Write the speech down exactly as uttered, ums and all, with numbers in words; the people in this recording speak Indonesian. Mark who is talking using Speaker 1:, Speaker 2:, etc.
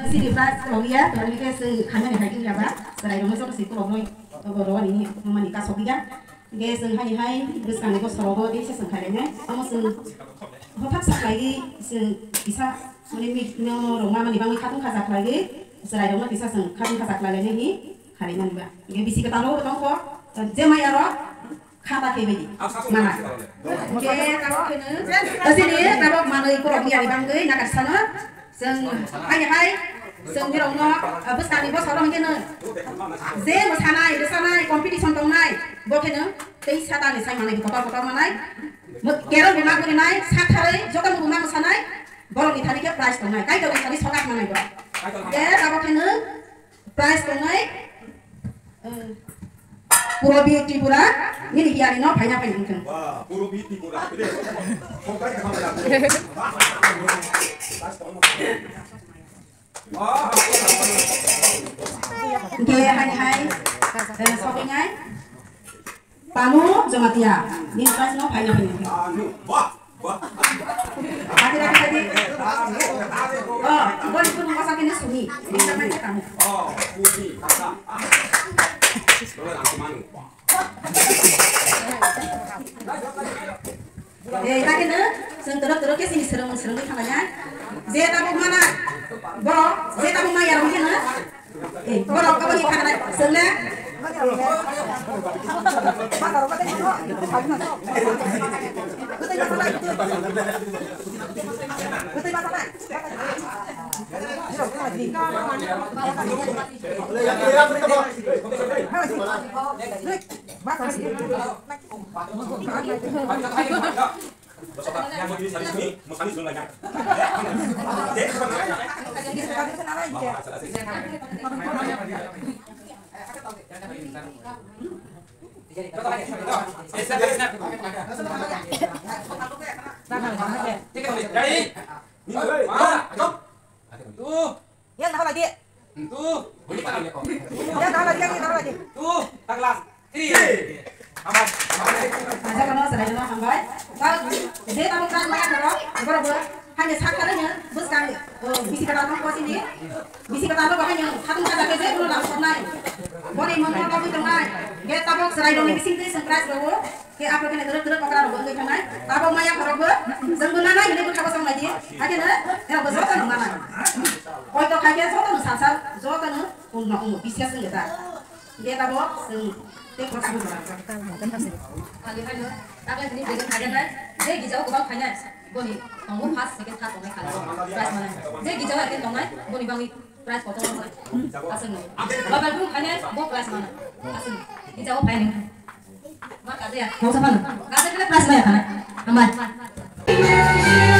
Speaker 1: sini plus kalau dia kalau dia se hanya nih lagi apa serai dong so si kalau noi kalau ini menikah sobiga dia se hai hai terus kan itu sorobo dia se kayaknya kamu se hotak sak lagi se bisa menemui no rumah menibang katung kasak lagi serai dong bisa se katung kasak lagi nih kayaknya juga dia bisa ketahu betul kok jemai aro kata kebedi mana oke kalau kene sini kalau mana ikut dia di bangkai nak sana seng hai hai seng di rumah bos kami bos orang kene ze masanai desanai competition tongnai bo kene tei sata ni sai mana di kota kota mana kero bima kuni nai sathai jota mu bima masanai borong di thari ke prize tongnai kai to tadi sokak mana bo ye kalau kene prize tongnai Puro beauty pura, ini dia ini no banyak banyak kan.
Speaker 2: Wah, puro beauty pura, gede. Kongkai ke kamera. Wah,
Speaker 1: oke, hai hai, dan sopinya, Panu Jamatia, ini kelas no banyak banyak.
Speaker 2: Anu, wah, wah.
Speaker 1: Lagi lagi lagi. Oh, boleh pun masak ini suni, ini namanya kamu.
Speaker 2: Oh, suni, kata.
Speaker 1: Eh, lagi nih, senterok terok sini serem serem di tangannya. Zeta bu mana? Bro, Zeta bu mana mungkin na? Eh, bro, kamu di mana? Senda?
Speaker 3: Tuh, yang tahu lagi. Tuh, yang tahu lagi, yang tahu lagi. Tuh, taklas. Ini. Hambat.
Speaker 1: Ada kamu sedang dalam hambat. Kalau dia kamu kan makan dulu, berapa? Hanya sakarnya, bos kami. Bisi kata kamu kau sini. Bisi kata kamu hanya satu kata kerja belum langsung naik. Boleh mengapa kamu tengah? Dia tahu serai dong bisi itu surprise dulu. Kayak apa kena terus terus pakar dulu enggak naik. Tahu maya kerja. Sembunyi naik ini pun kamu sama lagi. Ada na? Ya bos apa mana? Kau itu kaget soalnya nu salsa, soalnya nu unna unna bisi asing kita. Dia tahu seng. Tapi ini dengan kajian dia gijau kubang kanya, boni, kamu pas second third orang kalah, prize mana? Dia gijau ada tonggai, boni bangi prize foto mana? Asing ni. Bapak pun kanya, bo prize mana? Asing. Gijau paling. Mak ada ya? Kau siapa? Kau ada prize mana? Amat.